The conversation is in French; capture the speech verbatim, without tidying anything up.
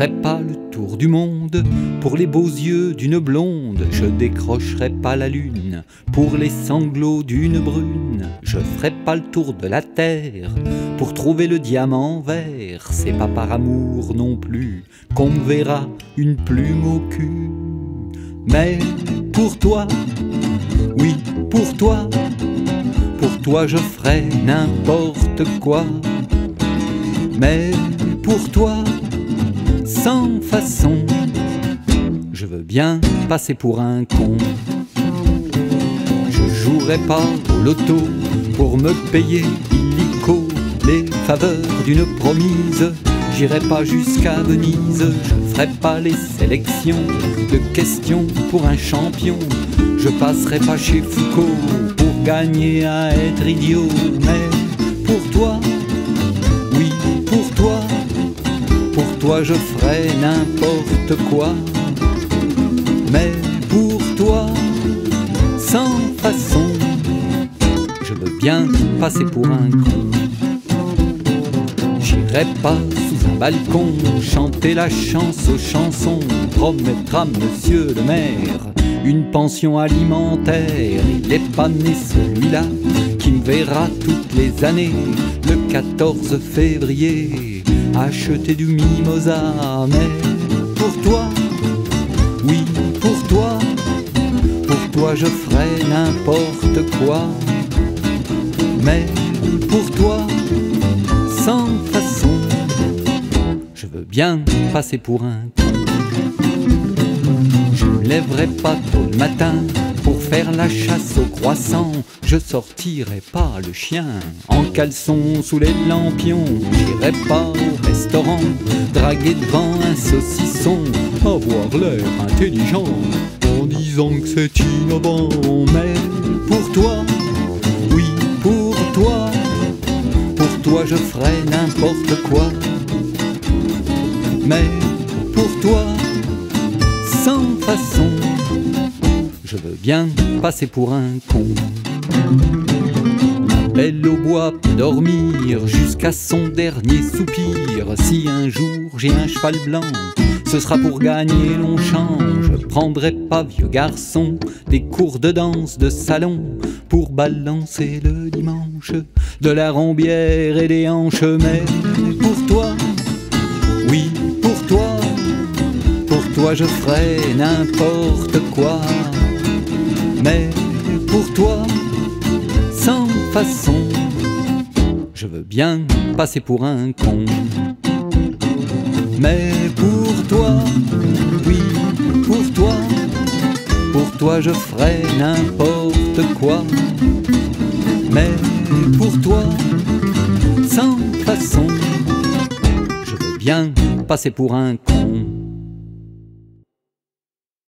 ferai pas le tour du monde pour les beaux yeux d'une blonde. Je décrocherai pas la lune pour les sanglots d'une brune. Je ferai pas le tour de la terre pour trouver le diamant vert. C'est pas par amour non plus qu'on me verra une plume au cul. Mais pour toi, oui pour toi, pour toi je ferai n'importe quoi. Mais pour toi, sans façon, je veux bien passer pour un con. Je jouerai pas au loto pour me payer illico les faveurs d'une promise. J'irai pas jusqu'à Venise, je ferai pas les sélections de questions pour un champion. Je passerai pas chez Foucault pour gagner à être idiot. Mais pour toi, oui pour toi, pour toi je ferai n'importe quoi. Mais pour toi, sans façon, je veux bien passer pour un con. J'irai pas sous un balcon chanter la chance aux chansons. Promettre à monsieur le maire une pension alimentaire. Il est pas né celui-là qui me verra toutes les années le quatorze février acheter du mimosa. Mais pour toi, oui pour toi, pour toi je ferai n'importe quoi. Mais pour toi, sans façon, je veux bien passer pour un con. Je me lèverai pas tôt le matin pour faire la chasse au croissant. Je sortirai pas le chien en caleçon sous les lampions. J'irai pas au restaurant draguer devant un saucisson, avoir l'air intelligent en disant que c'est innovant. Mais pour toi, oui pour toi, pour toi je ferai n'importe quoi. Mais pour toi, sans façon, je veux bien passer pour un con. Ma belle au bois peut dormir jusqu'à son dernier soupir. Si un jour j'ai un cheval blanc, ce sera pour gagner Longchamp. Je prendrai pas, vieux garçon, des cours de danse de salon pour balancer le dimanche de la rombière et des hanches. Mais pour toi, oui pour toi, pour toi je ferai n'importe quoi. Mais pour toi, sans façon, je veux bien passer pour un con. Mais pour toi, oui pour toi, pour toi je ferai n'importe quoi. Mais pour toi, sans façon, je veux bien passer pour un con.